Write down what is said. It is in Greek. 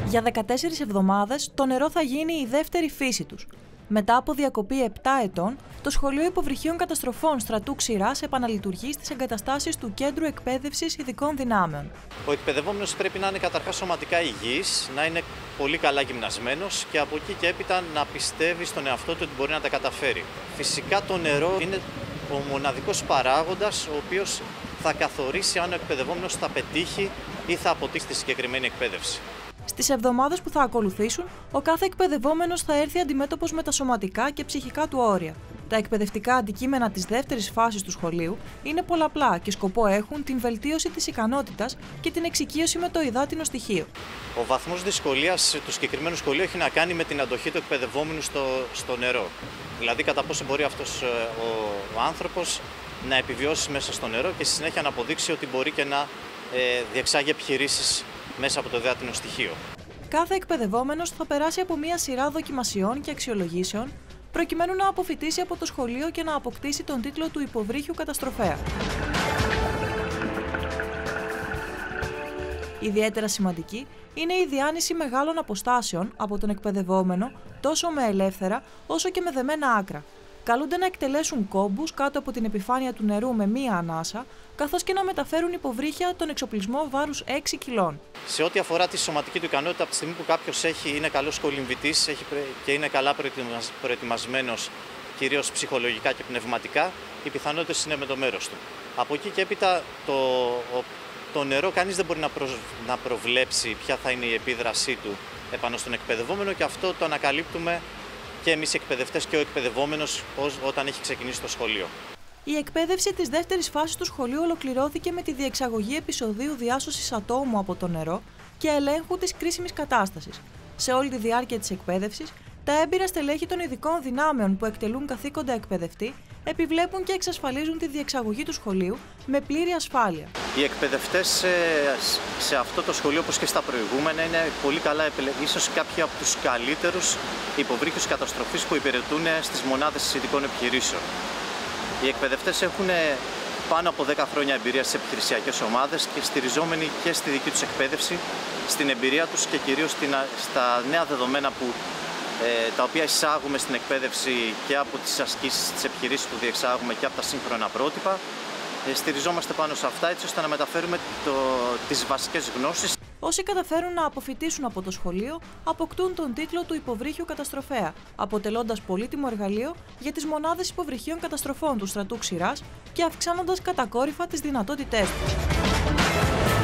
Για 14 εβδομάδες το νερό θα γίνει η δεύτερη φύση τους. Μετά από διακοπή 7 ετών, το Σχολείο Υποβρυχίων Καταστροφών Στρατού Ξηράς επαναλειτουργεί στις εγκαταστάσεις του Κέντρου Εκπαίδευσης Ειδικών Δυνάμεων. Ο εκπαιδευόμενος πρέπει να είναι καταρχάς σωματικά υγιής, να είναι πολύ καλά γυμνασμένος και από εκεί και έπειτα να πιστεύει στον εαυτό του ότι μπορεί να τα καταφέρει. Φυσικά το νερό είναι ο μοναδικός παράγοντας ο οποίος θα καθορίσει αν ο εκπαιδευόμενος θα πετύχει ή θα αποτύχει τη συγκεκριμένη εκπαίδευση. Στις εβδομάδες που θα ακολουθήσουν, ο κάθε εκπαιδευόμενος θα έρθει αντιμέτωπος με τα σωματικά και ψυχικά του όρια. Τα εκπαιδευτικά αντικείμενα της δεύτερης φάσης του σχολείου είναι πολλαπλά και σκοπό έχουν την βελτίωση της ικανότητας και την εξοικείωση με το υδάτινο στοιχείο. Ο βαθμός δυσκολίας του συγκεκριμένου σχολείου έχει να κάνει με την αντοχή του εκπαιδευόμενου στο νερό. Δηλαδή, κατά πόσο μπορεί αυτός ο άνθρωπος να επιβιώσει μέσα στο νερό και στη συνέχεια να αποδείξει ότι μπορεί και να διεξάγει επιχειρήσεις μέσα από το υδάτινο στοιχείο. Κάθε εκπαιδευόμενος θα περάσει από μία σειρά δοκιμασιών και αξιολογήσεων, προκειμένου να αποφοιτήσει από το σχολείο και να αποκτήσει τον τίτλο του υποβρύχιου καταστροφέα. Ιδιαίτερα σημαντική είναι η διάνυση μεγάλων αποστάσεων από τον εκπαιδευόμενο, τόσο με ελεύθερα όσο και με δεμένα άκρα. Καλούνται να εκτελέσουν κόμπους κάτω από την επιφάνεια του νερού με μία ανάσα, καθώς και να μεταφέρουν υποβρύχια τον εξοπλισμό βάρους 6 κιλών. Σε ό,τι αφορά τη σωματική του ικανότητα, από τη στιγμή που κάποιος είναι καλός κολυμβητής και είναι καλά προετοιμασμένος, κυρίως ψυχολογικά και πνευματικά, οι πιθανότητες είναι με το μέρος του. Από εκεί και έπειτα το νερό κανείς δεν μπορεί να προβλέψει ποια θα είναι η επίδρασή του επάνω στον εκπαιδευόμενο και αυτό το ανακαλύπτουμε και εμείς οι εκπαιδευτές και ο εκπαιδευόμενος όταν έχει ξεκινήσει το σχολείο. Η εκπαίδευση της δεύτερης φάσης του σχολείου ολοκληρώθηκε με τη διεξαγωγή επεισοδίου διάσωσης ατόμου από το νερό και ελέγχου της κρίσιμης κατάστασης. Σε όλη τη διάρκεια της εκπαίδευσης, τα έμπειρα στελέχη των ειδικών δυνάμεων που εκτελούν καθήκοντα εκπαιδευτή επιβλέπουν και εξασφαλίζουν τη διεξαγωγή του σχολείου με πλήρη ασφάλεια. Οι εκπαιδευτές σε αυτό το σχολείο, όπως και στα προηγούμενα, είναι πολύ καλά ίσως κάποιοι από τους καλύτερους υποβρύχιους καταστροφής που υπηρετούν στις μονάδες ειδικών επιχειρήσεων. Οι εκπαιδευτές έχουν πάνω από 10 χρόνια εμπειρία στις επιχειρησιακές ομάδες και στηριζόμενοι και στη δική τους εκπαίδευση, στην εμπειρία τους και κυρίως στα νέα δεδομένα τα οποία εισάγουμε στην εκπαίδευση και από τις ασκήσεις, τις επιχειρήσεις που διεξάγουμε και από τα σύγχρονα πρότυπα. Στηριζόμαστε πάνω σε αυτά έτσι ώστε να μεταφέρουμε τις βασικές γνώσεις. Όσοι καταφέρουν να αποφοιτήσουν από το σχολείο, αποκτούν τον τίτλο του υποβρύχιου καταστροφέα, αποτελώντας πολύτιμο εργαλείο για τις μονάδες υποβρυχίων καταστροφών του Στρατού Ξηράς και αυξάνοντας κατακόρυφα τις δυνατότητές τους.